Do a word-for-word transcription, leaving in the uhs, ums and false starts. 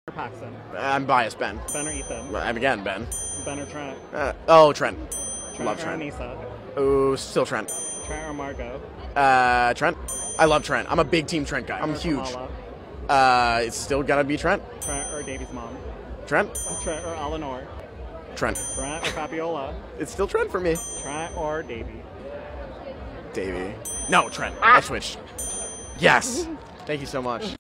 or Paxton? I'm biased, Ben. Ben or Ethan? I'm again, Ben. Ben or Trent? Uh, oh, Trent. Trent Love or Trent. Anissa? Oh, still Trent. Trent or Margot? Uh, Trent. I love Trent. I'm a big Team Trent guy. I'm or huge. Kamala? Uh, it's still gotta be Trent. Trent or Davy's mom? Trent. Trent or Eleanor? Trent. Trent or Fabiola? It's still Trent for me. Trent or Davy? Davey. No, Trent. I switched. Yes. Thank you so much.